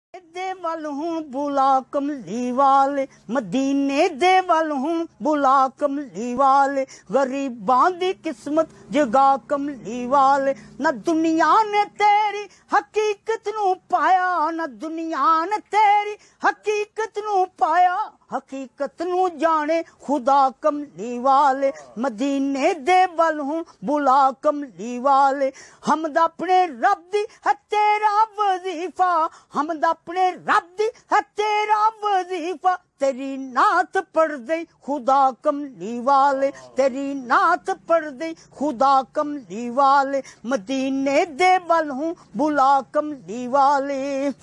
دے ول ہوں بلا کملی والے، مدینے دے ول ہوں بلا کملی والے، غریباں دی قسمت جگا کملی والے۔ نہ دنیا نے تیری حقیقت نو پایا، نہ دنیا نے تیری حقیقت نو پایا، حقیقت نو جانے خدا کملی والے۔ مدینے دے ول ہوں بلا کملی والے، حمد اپنے رب دی ہے تیرا وظیفہ، حمد اپنے رب دی ہے تیرا وظیفہ، تیری نعت پڑھ دے خدا کملی والے، تیری نعت پڑھ دے خدا کملی والے۔ مدینے دے ول ہوں بلا کملی والے،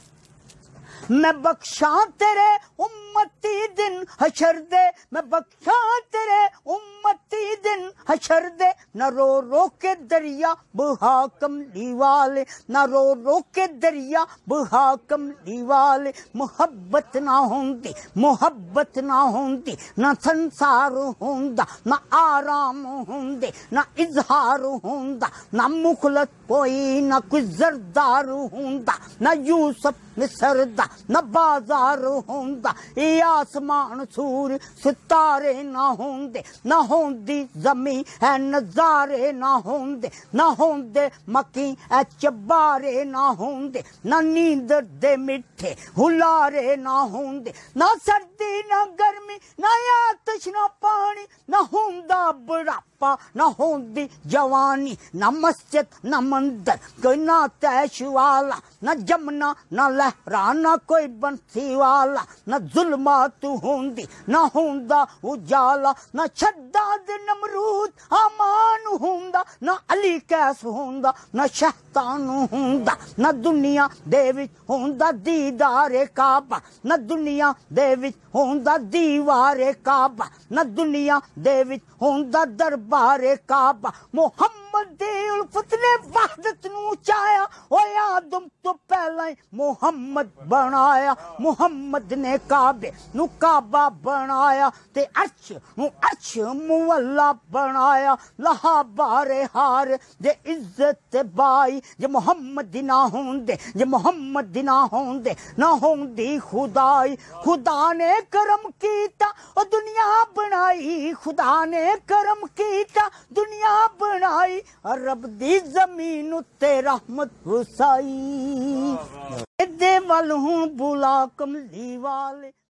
میں بخشاں تیرے امتی دن حشر دے، میں بخشاں تیرے امتی دن حشر دے، نہ رو رو کے دریا بہا کملی والے، نہ رو رو کے دریا بہا کملی والے۔ محبت نہ ہوندی، محبت نہ ہوندی، نہ سنسار ہوندا، نہ آرام ہوندے، نہ اظہار ہوندا، نہ مخلص کوئی، نہ کوئی زردار ہوندا، نہ یوسف مصر دا نہ بازار ہوندا، اے آسمان سور ستارے نہ ہوندے، نہ ہوندی زمین اے نظارے نہ ہوندے، نہ ہوندے مکی اے چبارے نہ ہوندے، نہ نیند دے مٹھے ہلارے نہ ہوندے، نہ سردی نہ گرمی، نہ آتش نہ پانی، نہ ہوندا بڑھاپا، نہ ہوندی جوانی، نہ مسجد نہ مندر، کوئی نہ تیش والا، نہ جمنا نہ لہرا، نہ کوئی بنسی والا، نہ ظلمات ہوندی، نہ ہوندا اجالا، نہ شداد نمرود امان ہوندا، نہ علی کیس ہوندا، نہ شیطان ہوندا، نہ دنیا دے وچ ہوندا دیدار کعبہ، نہ دنیا دے وچ ہوندا دیوار کعبہ، نہ دنیا دے وچ ہوندا دربار کعبہ۔ محمد دی الفت نے وحدت نو چایا، او آدم تو پہلے محمد بنایا، محمد نے کعبے نو کعبہ بنایا، تے عرش نو عرش مولا بنایا، لہا بارے ہار دے عزت بائی، جے محمد دی نہ ہوندے، جے محمد دی نہ ہوندے، نہ ہوندی خدائی۔ خدا نے کرم کیتا او دنیا بنائی، خدا نے کرم کیتا دنیا بنائی، رب دی زمین تے رحمت وسائی۔ دے ول ہوں بلا کملی والے۔